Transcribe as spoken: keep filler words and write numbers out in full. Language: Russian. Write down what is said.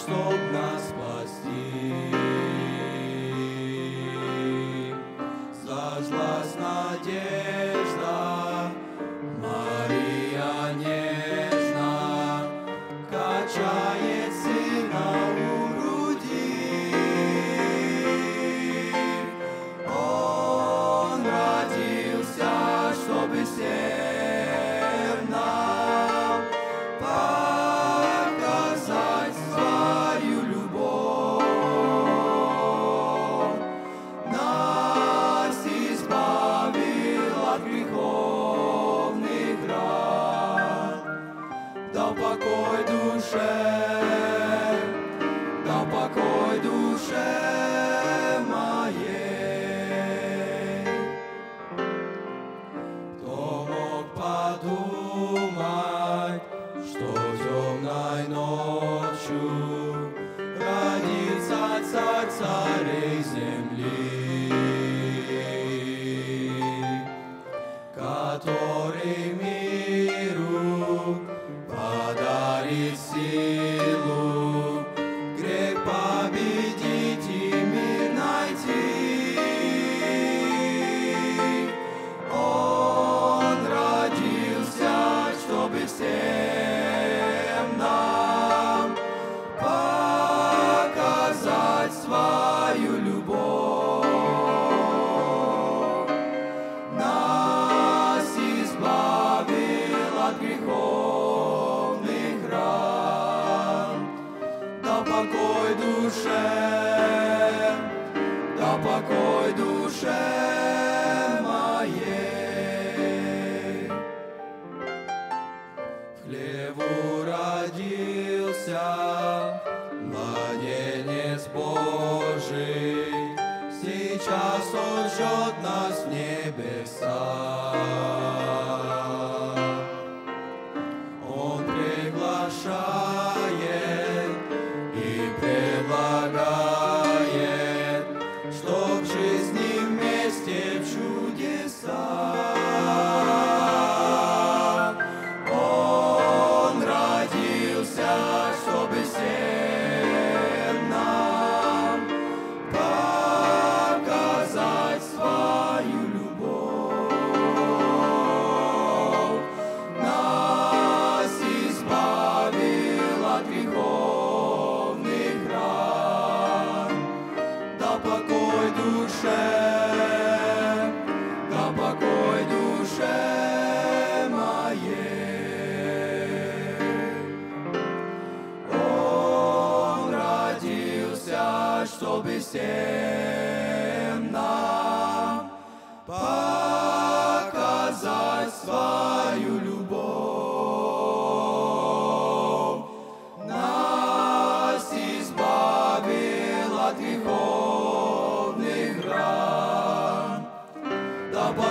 чтоб нас спасти. Зажглась надежда, Мария нежно качает сына у груди. Он родился, чтобы всем нам показать свою любовь. Нас избавил от греховных ран. Дал покой душе, дал покой душе моей. Кто мог подумать, что темной ночью родится царь царей земли, который миру подарит силу, грех победить и мир найти. Он родился, чтобы всем нам показать свою любовь. Нас избавил от греховных ран. Дал покой душе, дал покой душе моей. В хлеву родился младенец Божий, сейчас Он ждет нас в небесах. Он приглашает и предлагает, чтоб в жизни вместе в чудесах. Он родился, чтобы всем нам показать свою любовь. Нас избавил от греховных ран. Дал покой душе, дал покой душе моей. Он родился, чтобы всем нам показать свою любовь. Нас избавил от греховных ран. Дал